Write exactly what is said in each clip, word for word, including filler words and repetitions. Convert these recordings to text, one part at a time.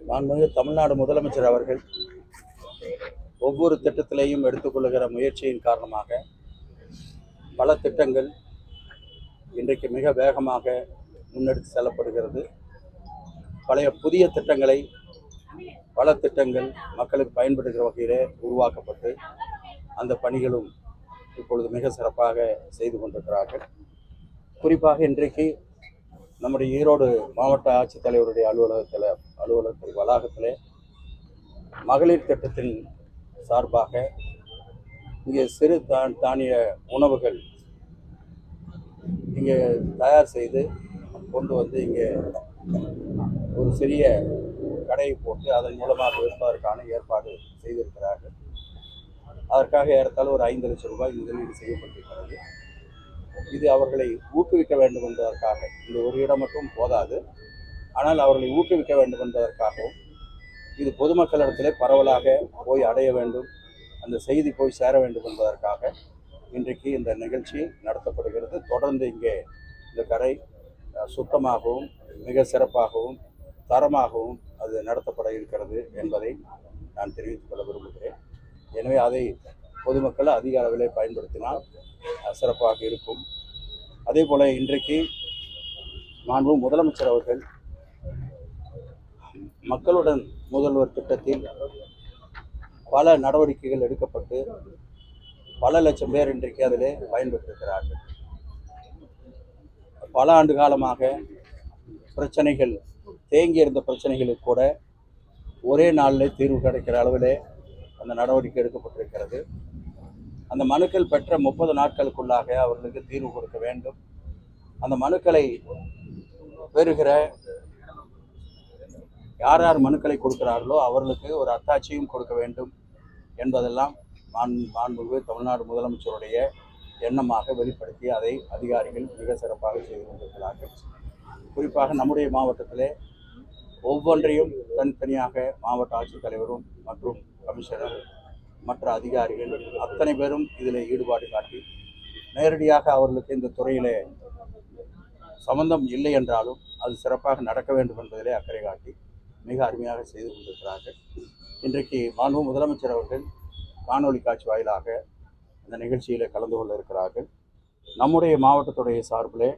மாண்புமிகு தமிழ்நாடு முதலமைச்சர் அவர்கள் ஒவ்வொரு திட்டத்திலையும் எடுத்துக்கொள்ளுகிற முயற்சியின் காரணமாக பல திட்டங்கள் இன்றைக்கு மிக வேகமாக முன்னெடுத்து செல்லப்படுகிறது. பழைய புதிய திட்டங்களை பல திட்டங்கள் மக்களுக்கு பயன்படுகிற வகையிலே உருவாக்கப்பட்டு அந்த பணிகளும் இப்பொழுது மிக சிறப்பாக செய்து கொண்டிருக்கிறார்கள். குறிப்பாக இன்றைக்கு நம்முடைய ஈரோடு மாவட்ட ஆட்சித்தலைவருடைய அலுவலகத்தில் அலுவலகத்தில் வளாகத்தில் மகளிர் திட்டத்தின் சார்பாக இங்கே சிறு தான் தானிய உணவுகள் இங்கே தயார் செய்து கொண்டு வந்து இங்கே ஒரு சிறிய கடையை போட்டு அதன் மூலமாக விற்பதற்கான ஏற்பாடு செய்திருக்கிறார்கள். அதற்காக ஏறத்தாழ ஒரு ஐந்து லட்சம் ரூபாய் முதலீடு செய்யப்பட்டிருக்கிறது. இது அவர்களை ஊக்குவிக்க வேண்டும் என்பதற்காக, இந்த ஒரு இடம் மட்டும் போதாது, ஆனால் அவர்களை ஊக்குவிக்க வேண்டும் என்பதற்காகவும் இது பொதுமக்களிடத்திலே பரவலாக போய் அடைய வேண்டும், அந்த செய்தி போய் சேர வேண்டும் என்பதற்காக இன்றைக்கு இந்த நிகழ்ச்சி நடத்தப்படுகிறது. தொடர்ந்து இங்கே இந்த கடை சுத்தமாகவும் மிக சிறப்பாகவும் தரமாகவும் அது நடத்தப்பட இருக்கிறது என்பதை நான் தெரிவித்துக் கொள்ள விரும்புகிறேன். எனவே அதை பொதுமக்கள் அதிக அளவிலே பயன்படுத்தினால் சிறப்பாக இருக்கும். அதே போல இன்றைக்கு மாண்பு முதலமைச்சர் அவர்கள் மக்களுடன் முதல்வர் திட்டத்தில் பல நடவடிக்கைகள் எடுக்கப்பட்டு பல லட்சம் பேர் இன்றைக்கு அதிலே பயன்பெற்றிருக்கிறார்கள். பல ஆண்டு காலமாக பிரச்சனைகள் தேங்கி இருந்த பிரச்சனைகளுக்கு கூட ஒரே நாளில் தீர்வு கிடைக்கிற அளவிலே அந்த நடவடிக்கை எடுக்கப்பட்டிருக்கிறது. அந்த மனுக்கள் பெற்ற முப்பது நாட்களுக்குள்ளாக அவர்களுக்கு தீர்வு கொடுக்க வேண்டும். அந்த மனுக்களை பெறுகிற யார் யார் மனுக்களை கொடுக்கிறார்களோ அவர்களுக்கு ஒரு அத்தாட்சியும் கொடுக்க வேண்டும் என்பதெல்லாம் மாண் மாண்புமிகு தமிழ்நாடு முதலமைச்சருடைய எண்ணமாக வெளிப்படுத்தி அதை அதிகாரிகள் மிக சிறப்பாக செய்து கொண்டிருக்கிறார்கள். குறிப்பாக நம்முடைய மாவட்டத்திலே ஒவ்வொன்றையும் தனித்தனியாக மாவட்ட ஆட்சித்தலைவரும் மற்றும் கமிஷனர் மற்ற அதிகாரிகள் அத்தனை பேரும் இதில் ஈடுபாடு காட்டி நேரடியாக அவர்களுக்கு இந்த துறையிலே சம்பந்தம் இல்லை என்றாலும் அது சிறப்பாக நடக்க வேண்டும் என்பதிலே அக்கறை காட்டி மிக அருமையாக செய்து கொண்டிருக்கிறார்கள். இன்றைக்கு மாண்பு முதலமைச்சர் அவர்கள் காணொலி காட்சி வாயிலாக இந்த நிகழ்ச்சியில் கலந்து கொள்ள இருக்கிறார்கள். நம்முடைய மாவட்டத்துடைய சார்பிலே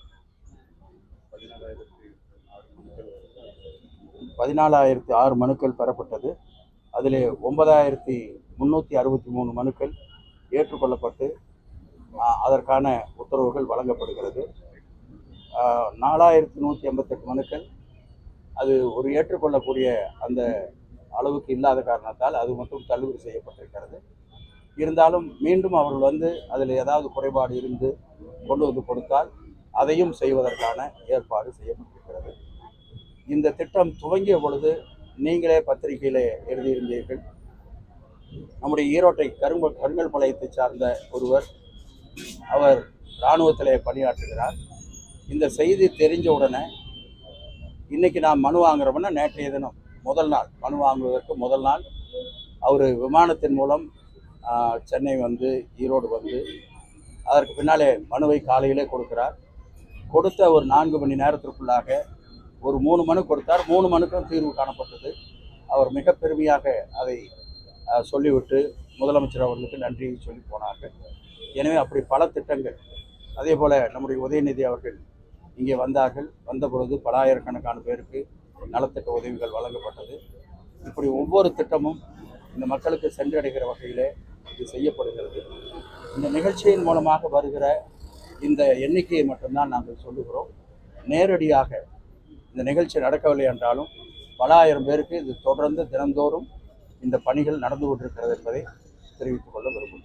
பதினாலாயிரத்தி ஆறு மனுக்கள் பெறப்பட்டது. அதில் ஒன்பதாயிரத்தி முந்நூற்றி அறுபத்தி மூணு மனுக்கள் ஏற்றுக்கொள்ளப்பட்டு அதற்கான உத்தரவுகள் வழங்கப்படுகிறது. நாலாயிரத்தி நூற்றி எண்பத்தெட்டு மனுக்கள் அது ஒரு ஏற்றுக்கொள்ளக்கூடிய அந்த அளவுக்கு இல்லாத காரணத்தால் அது மட்டும் தள்ளுபடி செய்யப்பட்டிருக்கிறது. இருந்தாலும் மீண்டும் அவர்கள் வந்து அதில் ஏதாவது குறைபாடு இருந்து கொண்டு வந்து கொடுத்தால் அதையும் செய்வதற்கான ஏற்பாடு செய்யப்பட்டிருக்கிறது. இந்த திட்டம் துவங்கிய பொழுது நீங்களே பத்திரிகையிலே எழுதியிருந்தீர்கள். நம்முடைய ஈரோட்டை கருங்க கருங்கல் பாளையத்தை சார்ந்த ஒருவர், அவர் இராணுவத்திலே பணியாற்றுகிறார். இந்த செய்தி தெரிஞ்ச உடனே இன்னைக்கு நான் மனு வாங்குறோம்னா நேற்றைய தினம் முதல் நாள் மனு வாங்குவதற்கு முதல் நாள் அவர் விமானத்தின் மூலம் சென்னை வந்து ஈரோடு வந்து அதற்கு பின்னாலே மனுவை காலையிலே கொடுக்கிறார். கொடுத்த ஒரு நான்கு மணி நேரத்திற்குள்ளாக ஒரு மூணு மனு கொடுத்தார். மூணு மனுக்கும் தீர்வு காணப்பட்டது. அவர் மிக பெருமையாக அதை சொல்லிவிட்டு முதலமைச்சர் அவர்களுக்கு நன்றி சொல்லி போனார்கள். எனவே அப்படி பல திட்டங்கள், அதே போல் நம்முடைய உதயநிதி அவர்கள் இங்கே வந்தார்கள். வந்த பொழுது பல ஆயிரக்கணக்கான பேருக்கு நலத்திட்ட உதவிகள் வழங்கப்பட்டது. இப்படி ஒவ்வொரு திட்டமும் இந்த மக்களுக்கு சென்றடைகிற வகையிலே இது செய்யப்படுகிறது. இந்த நிகழ்ச்சியின் மூலமாக வருகிற இந்த எண்ணிக்கையை மட்டும்தான் நாங்கள் சொல்லுகிறோம். நேரடியாக இந்த நிகழ்ச்சி நடக்கவில்லை என்றாலும் பல ஆயிரம் பேருக்கு இது தொடர்ந்து தினந்தோறும் இந்த பணிகள் நடந்து கொண்டிருக்கிறது என்பதை தெரிவித்துக் கொள்ள விரும்புகிறேன்.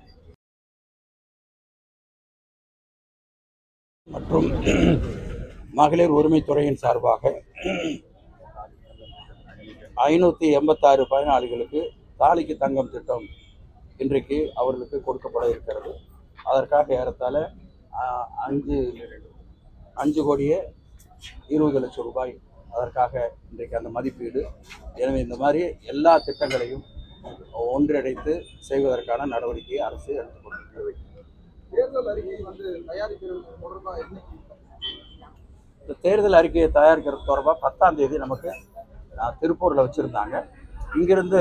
மற்றும் மகளிர் உரிமைத்துறையின் சார்பாக ஐநூற்றி எண்பத்தாறு பயனாளிகளுக்கு தாலிக்கு தங்கம் திட்டம் இன்றைக்கு அவர்களுக்கு கொடுக்கப்பட இருக்கிறது. அதற்காக ஏறத்தாழ அஞ்சு அஞ்சு கோடியே இருபது லட்சம் ரூபாய் அதற்காக இன்றைக்கு அந்த மதிப்பீடு. எனவே இந்த மாதிரி எல்லா திட்டங்களையும் ஒன்றிணைத்து செய்வதற்கான நடவடிக்கையை அரசு எடுத்துக்கொண்டிருக்கிறது. தேர்தல் அறிக்கை வந்து தயாரிக்கிறது தொடர்பாக இந்த தேர்தல் அறிக்கையை தயாரிக்கிறது தொடர்பாக பத்தாம் தேதி நமக்கு திருப்பூரில் வச்சுருந்தாங்க. இங்கேருந்து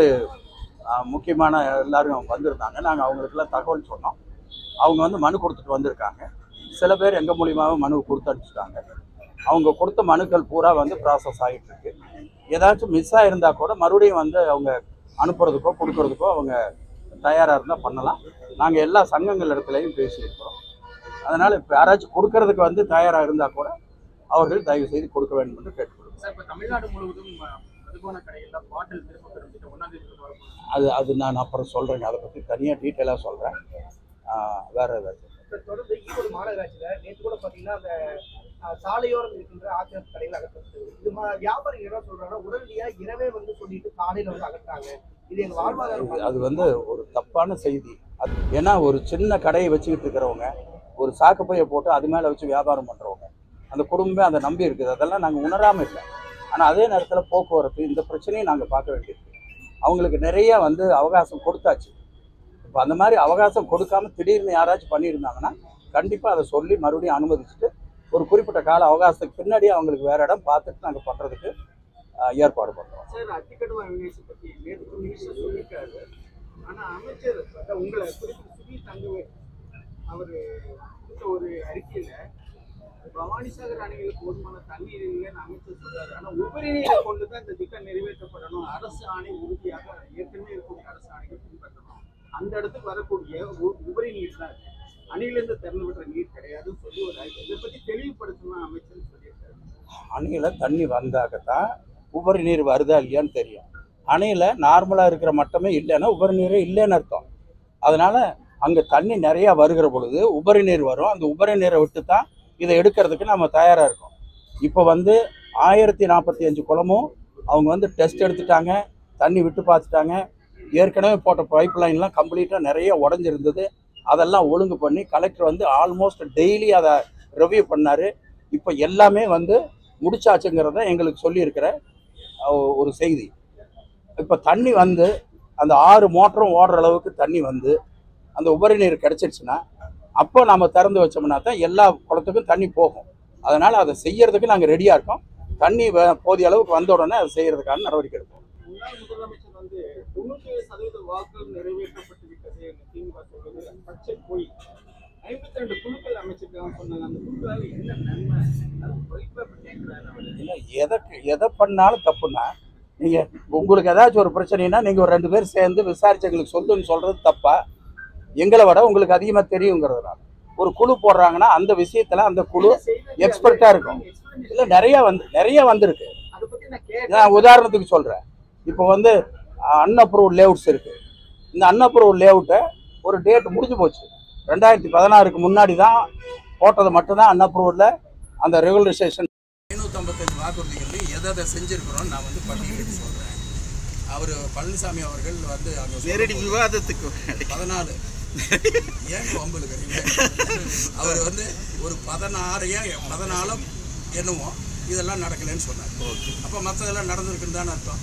முக்கியமான எல்லாரும் வந்திருந்தாங்க. நாங்கள் அவங்களுக்கெல்லாம் தகவல் சொன்னோம். அவங்க வந்து மனு கொடுத்துட்டு வந்திருக்காங்க. சில பேர் எங்கள் மூலியமாகவும் மனு கொடுத்து அனுப்பிச்சிட்டாங்க. அவங்க கொடுத்த மனுக்கள் பூரா வந்து ப்ராசஸ் ஆகிட்டு இருக்கு. ஏதாச்சும் மிஸ் ஆகிருந்தால் கூட மறுபடியும் வந்து அவங்க அனுப்புறதுக்கோ கொடுக்கறதுக்கோ அவங்க தயாராக இருந்தால் பண்ணலாம். நாங்கள் எல்லா சங்கங்கள் இடத்துலையும் பேசியிருக்கிறோம். அதனால் இப்போ யாராச்சும் கொடுக்கறதுக்கு வந்து தயாராக இருந்தால் கூட அவர்கள் தயவு செய்து கொடுக்க வேண்டும் என்று கேட்டுக்கொள்ளும். சார், இப்போ தமிழ்நாடு முழுவதும் மதுபான கடைகளில் பாட்டில் திரும்ப பெறும் ஒன்றாம் தேதி அது அது நான் அப்புறம் சொல்கிறேங்க. அதை பற்றி தனியாக டீட்டெயிலாக சொல்கிறேன். வேறு ஏதாச்சும் தொடர்ந்து ஈரோடு மாநகராட்சியில் நேற்று கூட பார்த்தீங்கன்னா அந்த சாலையோரம் இருக்கின்ற ஆக்கிரமிப்பு கடைகள் அகற்றது. இது வியாபாரிகள் என்ன சொல்றாங்கன்னா உடனடியாக இரவே வந்து சொல்லிட்டு காலையில் வந்து அகற்றாங்க. இது எங்கள் வாழ்வாதாரம். அது வந்து ஒரு தப்பான செய்தி. அது ஏன்னா ஒரு சின்ன கடையை வச்சுக்கிட்டு இருக்கிறவங்க ஒரு சாக்கு பையை போட்டு அது மேலே வச்சு வியாபாரம் பண்ணுறவங்க அந்த குடும்பமே அதை நம்பி இருக்குது. அதெல்லாம் நாங்கள் உணராமல் இல்லை. ஆனால் அதே நேரத்தில் போக்குவரத்து இந்த பிரச்சனையை நாங்கள் பார்க்க வேண்டியிருக்கு. அவங்களுக்கு நிறைய வந்து அவகாசம் கொடுத்தாச்சு. இப்போ அந்த மாதிரி அவகாசம் கொடுக்காம திடீர்னு யாராச்சும் பண்ணியிருந்தாங்கன்னா கண்டிப்பாக அதை சொல்லி மறுபடியும் அனுமதிச்சுட்டு ஒரு குறிப்பிட்ட கால அவகாசத்துக்கு பின்னாடி அவங்களுக்கு வேற இடம் பார்த்துட்டு நாங்கள் பண்ணுறதுக்கு ஏற்பாடு பண்ணுறோம். சார், அத்திக்கட்டுவா விநாயகர் பற்றி நேற்று மினிஸ்டர் சொல்லியிருக்காரு. ஆனால் அமைச்சர் உங்களை குறிப்பிட்ட சுவி தங்கவே அவர் கொடுத்த ஒரு அறிக்கையில் பவானிசாகர் அணைகளுக்கு போதுமான தண்ணீர் இல்லைன்னு அமைச்சர் சொல்றாரு. ஆனால் உபரி நீரை கொண்டு தான் இந்த திட்டம் நிறைவேற்றப்படணும். அரசு ஆணை உறுதியாக ஏற்கனவே இருக்கக்கூடிய அரசு ஆணைகள் பின்பற்றணும். அந்த இடத்துக்கு வரக்கூடிய உபரி நீர் தான் அணையிலிருந்து திறந்து விடுற நீர் கிடையாதுன்னு சொல்லி ஒரு அறிக்கை. இதை பற்றி தெளிவுபடுத்தணும் அமைச்சர் சொல்லியிருக்காரு. அணையில் தண்ணி வந்தாக்கத்தான் உபரி நீர் வருதா இல்லையான்னு தெரியும். அணையில் நார்மலாக இருக்கிற மட்டமே இல்லைன்னா உபரி நீரே இல்லைன்னு அர்த்தம். அதனால் அங்கே தண்ணி நிறையா வருகிற பொழுது உபரி நீர் வரும். அந்த உபரி நீரை விட்டு தான் இதை எடுக்கிறதுக்கு நம்ம தயாராக இருக்கோம். இப்போ வந்து ஆயிரத்தி நாற்பத்தி அஞ்சு குளமும் அவங்க வந்து டெஸ்ட் எடுத்துட்டாங்க, தண்ணி விட்டு பார்த்துட்டாங்க. ஏற்கனவே போட்ட பைப் லைன்லாம் கம்ப்ளீட்டாக நிறைய உடஞ்சிருந்தது. அதெல்லாம் ஒழுங்கு பண்ணி கலெக்டர் வந்து ஆல்மோஸ்ட் டெய்லி அதை ரிவ்யூ பண்ணார். இப்போ எல்லாமே வந்து முடிச்சாச்சுங்கிறத எங்களுக்கு சொல்லியிருக்கிற ஒரு செய்தி. இப்போ தண்ணி வந்து அந்த ஆறு மோட்டரும் ஓடுற அளவுக்கு தண்ணி வந்து அந்த உபரி நீர் கிடச்சிருச்சுன்னா அப்போ நம்ம திறந்து வச்சோம்னா தான் எல்லா குளத்துக்கும் தண்ணி போகும். அதனால் அதை செய்யறதுக்கு நாங்கள் ரெடியாக இருக்கோம். தண்ணி போதிய அளவுக்கு வந்த உடனே அதை செய்யறதுக்கான நடவடிக்கை எடுப்போம். முன்னாள் முதலமைச்சர் வந்து தொண்ணூற்றி ஏழு சதவீத வாக்குகள் நிறைவேற்றப்பட்டு விட்டது திமுக சொல்வது பச்சை போய் ஐம்பத்தி ரெண்டு குழுக்கள் அமைச்சிருக்காங்க சொன்னாங்க. அந்த குழுக்களால் என்ன நன்மை இல்லை, எதற்கு எதை பண்ணாலும் தப்புன்னா நீங்கள் உங்களுக்கு ஏதாச்சும் ஒரு பிரச்சனைனா நீங்கள் ஒரு ரெண்டு பேர் சேர்ந்து விசாரிச்சு எங்களுக்கு சொல்லுன்னு சொல்கிறது தப்பா? எங்களை விட உங்களுக்கு அதிகமாக தெரியுங்கிறதுனால ஒரு குழு போடுறாங்கன்னா அந்த விஷயத்தில் அந்த குழு எக்ஸ்பர்ட்டாக இருக்கும். இல்லை, நிறையா வந்து நிறைய வந்திருக்கு. நான் உதாரணத்துக்கு சொல்கிறேன். இப்போ வந்து அன்அப்ரூவ்ட் லேஅவுட்ஸ் இருக்குது. இந்த அன்அப்ரூவ்ட் லேஅவுட்டை ஒரு டேட் முடிஞ்சு போச்சு. ரெண்டாயிரத்தி பதினாறுக்கு முன்னாடி தான் போட்டது மட்டும்தான் அன்அப்ரூவ்டில் அந்த ரெகுலரைசேஷன். ஐநூற்றம்பத்தஞ்சு வாக்குறுதிகள் எதை எதை செஞ்சுருக்கிறோம் நான் வந்து பட்டியலிட்டு சொல்கிறேன். அவர் பழனிசாமி அவர்கள் வந்து அங்கே நேரடி விவாதத்துக்கு பதினாலு ஏன் வம்புலுக்கிறீங்க? அவர் வந்து ஒரு பதினாறையும் பதினாலும் என்னமோ இதெல்லாம் நடக்கலைன்னு சொன்னார். அப்போ மற்றதெல்லாம் நடந்திருக்குன்னு தானே அர்த்தம்.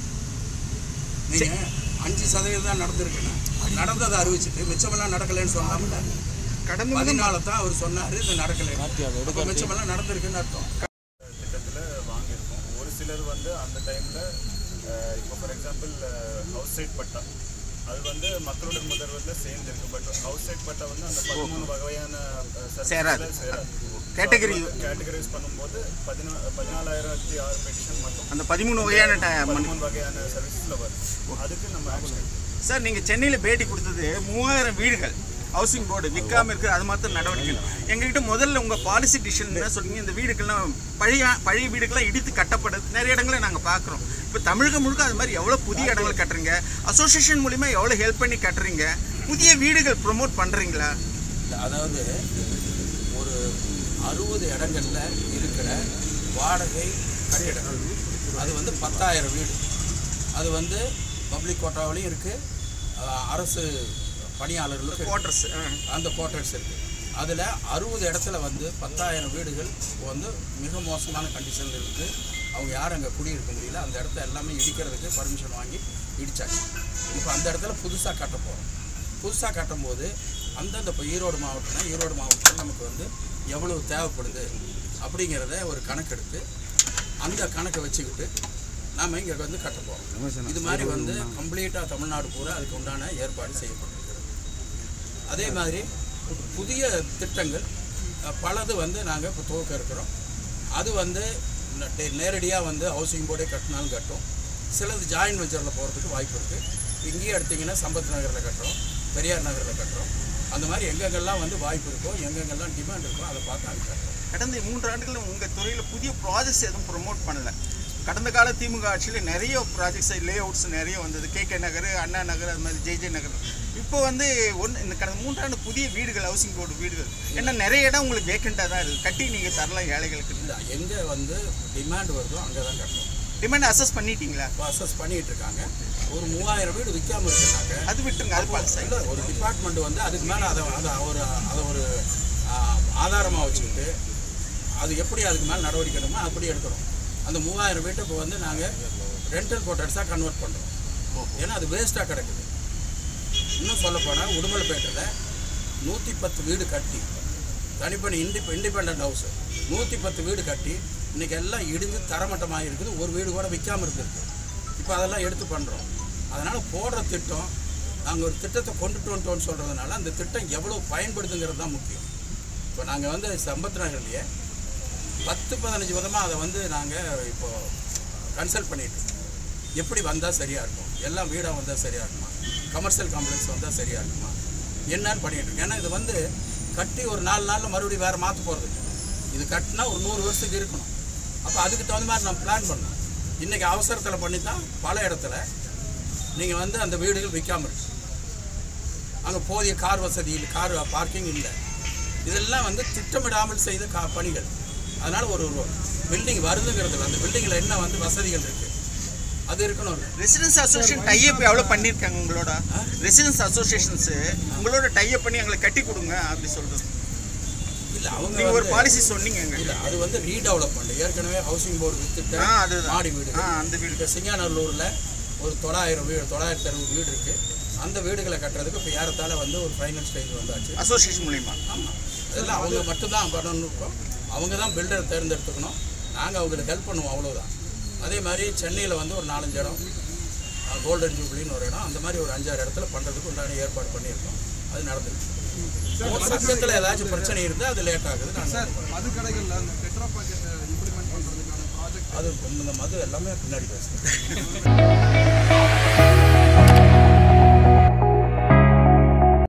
நீங்கள் அஞ்சு சதவீதம் தான் நடந்திருக்குன்னு நடந்ததை அறிவிச்சுட்டு மிச்சமெல்லாம் நடக்கலைன்னு சொன்னார்ல. கடந்த பதினாலு தான் அவர் சொன்னார் இது நடக்கலை. அப்போ மிச்சமெல்லாம் நடந்திருக்குன்னு அர்த்தம். திட்டத்தில் வாங்கியிருக்கோம். ஒரு சிலர் வந்து அந்த டைமில் இப்போ ஃபார் எக்ஸாம்பிள் ஹவுஸ் சைட் பட்டா அது வந்து மக்களுடன் முதல்வரில் சேர்ந்துருக்கு. பட் ஹவுஸ் சைட் பட்டா வந்து அந்த பதிமூணு வகையான சேராது கேட்டகரி கேட்டகரைஸ் பண்ணும்போது பதினா பதினாலாயிரத்தி ஆறு பெட்டிஷன் மட்டும் அந்த பதிமூணு வகையான பதிமூணு வகையான சர்வீஸில் வரும். அதுக்கு நம்ம ஆக்ஷன். சார், நீங்கள் சென்னையில் பேட்டி கொடுத்தது மூவாயிரம் வீடுகள் ஹவுசிங் போர்டு விற்காமல் இருக்குது. அது மாத்திரம் நடவடிக்கை எங்ககிட்ட முதல்ல உங்கள் பாலிசி டிசிஷன் என்ன சொன்னீங்க? இந்த வீடுகள்லாம் பழைய பழைய வீடுகள்லாம் இடித்து கட்டப்படுது. நிறைய இடங்களை நாங்கள் பார்க்குறோம். இப்போ தமிழகம் முழுக்க அது மாதிரி எவ்வளோ புதிய இடங்கள் கட்டுறீங்க? அசோசியேஷன் மூலிமா எவ்வளோ ஹெல்ப் பண்ணி கட்டுறீங்க? புதிய வீடுகள் ப்ரொமோட் பண்ணுறீங்களா? அதாவது ஒரு அறுபது இடங்களில் இருக்கிற வாடகை கட்டிடங்கள் அது வந்து பத்தாயிரம் வீடு. அது வந்து பப்ளிக் கோட்டாவிலையும் இருக்குது, அரசு பணியாளர்களுக்கு குவார்ட்டர்ஸ் அந்த குவார்ட்டர்ஸ் இருக்குது. அதில் அறுபது இடத்துல வந்து பத்தாயிரம் வீடுகள் வந்து மிக மோசமான கண்டிஷனில் இருக்குது. அவங்க யாரும் அங்கே குடியிருக்க முடியல. அந்த இடத்த எல்லாமே இடிக்கிறதுக்கு பர்மிஷன் வாங்கி இடித்தாங்க. இப்போ அந்த இடத்துல புதுசாக கட்ட போகிறோம். புதுசாக கட்டும்போது அந்தந்த இப்போ ஈரோடு மாவட்டம்னா ஈரோடு மாவட்டத்தில் நமக்கு வந்து எவ்வளவு தேவைப்படுது அப்படிங்கிறத ஒரு கணக்கெடுத்து அந்த கணக்கை வச்சுக்கிட்டு நாம் இங்கே வந்து கட்ட போகிறோம். இது மாதிரி வந்து கம்ப்ளீட்டாக தமிழ்நாடு பூரா அதுக்கு உண்டான ஏற்பாடு செய்யப்பட்டிருக்கிறது. அதே மாதிரி புதிய திட்டங்கள் பலது வந்து நாங்கள் இப்போ துவக்க இருக்கிறோம். அது வந்து நேரடியாக வந்து ஹவுசிங் போர்டே கட்டினாலும் கட்டும், சிலது ஜாயின் வெஞ்சரில் போகிறதுக்கு வாய்ப்பு இருக்குது. இங்கேயே எடுத்திங்கன்னா சம்பத் நகரில் கட்டுறோம், பெரியார் நகரில் கட்டுறோம். அந்த மாதிரி எங்கெங்கெல்லாம் வந்து வாய்ப்பு இருக்கோ, எங்கெங்கெல்லாம் டிமாண்ட் இருக்கோ அதை பார்த்து அது கட்டுறோம். கடந்த மூன்று ஆண்டுகளில் உங்கள் துறையில் புதிய ப்ராஜெக்ட்ஸ் எதுவும் ப்ரொமோட் பண்ணலை. கடந்த கால திமுக ஆட்சியில் நிறைய ப்ராஜெக்ட்ஸ் லே அவுட்ஸ் நிறைய வந்தது. கே கே நகர், அண்ணா நகர், அது மாதிரி ஜே ஜே நகர். இப்போ வந்து ஒன்று இந்த கடந்த மூன்றாண்டு புதிய வீடுகள், ஹவுசிங் போர்டு வீடுகள் ஏன்னா நிறைய இடம் உங்களுக்கு வேக்கண்ட்டாக தான் இருக்குது, கட்டி நீங்கள் தரலாம் ஏழைகளுக்கு. இல்லை, எங்கே வந்து டிமாண்ட் வருதோ அங்கே தான் கட்டணும். டிமாண்ட் அசஸ் பண்ணிட்டீங்களா? இப்போ அசஸ் பண்ணிகிட்டு இருக்காங்க. ஒரு மூவாயிரம் வீடு விற்காமல் இருக்குனாக்க அது விட்டுருங்க. அது பாலிசி இல்லை, ஒரு டிபார்ட்மெண்ட் வந்து அதுக்கு மேலே அதை அதை ஒரு அதை ஒரு ஆதாரமாக வச்சுக்கிட்டு அது எப்படி அதுக்கு மேலே நடவடிக்கை எடுக்கணுமோ அப்படி எடுக்கணும். அந்த மூவாயிரம் வீட்டை இப்போ வந்து நாங்கள் ரெண்டல் கோட்டர்ஸாக கன்வெர்ட் பண்ணுறோம். ஏன்னா அது வேஸ்ட்டாக கிடக்குது. இன்னும் சொல்லப்போனால் உடுமலைப்பேட்டையில் நூற்றி பத்து வீடு கட்டி தனிப்பணி இண்டி இண்டிபெண்ட் ஹவுஸு நூற்றி பத்து வீடு கட்டி இன்றைக்கி எல்லாம் இடிஞ்சு தரமட்டமாக இருக்குது. ஒரு வீடு கூட விற்காமல் இருந்திருக்கு. இப்போ அதெல்லாம் எடுத்து பண்ணுறோம். அதனால் போடுற திட்டம் நாங்கள் ஒரு திட்டத்தை கொண்டுட்டு வந்துட்டோன்னு சொல்கிறதுனால அந்த திட்டம் எவ்வளோ பயன்படுதுங்கிறது தான் முக்கியம். இப்போ நாங்கள் வந்து சம்பத் நகர்லேயே பத்து பதினஞ்சு விதமாக அதை வந்து நாங்கள் இப்போது கன்சல்ட் பண்ணிட்டு எப்படி வந்தால் சரியாக இருக்கும், எல்லாம் வீடாக வந்தால் சரியாக இருக்குமா, கமர்ஷியல் காம்ப்ளெக்ஸ் வந்தால் சரியாக இருக்குமா என்னன்னு பண்ணிகிட்டு இருக்கோம். ஏன்னா இது வந்து கட்டி ஒரு நாலு நாளில் மறுபடியும் வேறு மாற்ற போகிறது இல்லை. இது கட்டினா ஒரு நூறு வருஷத்துக்கு இருக்கணும். அப்போ அதுக்கு தகுந்த மாதிரி நம்ம பிளான் பண்ணணும். இன்றைக்கி அவசரத்தில் பண்ணி தான் பல இடத்துல நீங்கள் வந்து அந்த வீடுகள் விற்காமல் இருக்கு. அங்கே போதிய கார் வசதி இல்லை, கார் பார்க்கிங் இல்லை. இதெல்லாம் வந்து திட்டமிடாமல் செய்த கா பணிகள். அதனால் ஒரு பில்டிங் வருதுங்கிறது அந்த பில்டிங்கில் என்ன வந்து வசதிகள் இருக்குது அது இருக்கணும். ரெசிடென்ஸ் அசோசியேஷன் டைப் எவ்வளோ பண்ணியிருக்காங்க உங்களோட? ரெசிடென்ஸ் அசோசியேஷன்ஸு உங்களோட டைப் பண்ணி எங்களை கட்டி கொடுங்க அப்படி சொல்கிறது இல்லை. அவங்க நீங்கள் ஒரு பாலிசி சொன்னீங்க. இல்லை, அது வந்து ரீடெவலப்மெண்ட். ஏற்கனவே ஹவுசிங் போர்டு வித்துட்டு அது மாடி வீடு அந்த வீடு இப்போ சிங்காநல்லூரில் ஒரு தொள்ளாயிரம் வீடு தொள்ளாயிரத்தி அறுபது வீடு இருக்குது. அந்த வீடுகளை கட்டுறதுக்கு இப்போ ஏறத்தாழ வந்து ஒரு ஃபைனல் ஸ்டேஜ் வந்தாச்சு அசோசியேஷன் மூலிமா. ஆமாம், அதெல்லாம் அவங்க மட்டும்தான் பண்ணணும்னு இருக்கோம். அவங்க தான் பில்டரை தேர்ந்தெடுத்துக்கணும், நாங்கள் அவங்களுக்கு ஹெல்ப் பண்ணுவோம், அவ்வளோதான். அதே மாதிரி சென்னையில் வந்து ஒரு நாலஞ்சு இடம், கோல்டன் ஜூப்ளின்னு ஒரு இடம், அந்த மாதிரி ஒரு அஞ்சாறு இடத்துல பண்ணுறதுக்கு உண்டான ஏற்பாடு பண்ணியிருக்கோம். அது நடந்துருக்கு. சமயத்தில் ஏதாச்சும் பிரச்சனை இருந்தால் அது லேட் ஆகுது. நாங்கள் அது இந்த மது எல்லாமே பின்னாடி பேசுகிறேன்.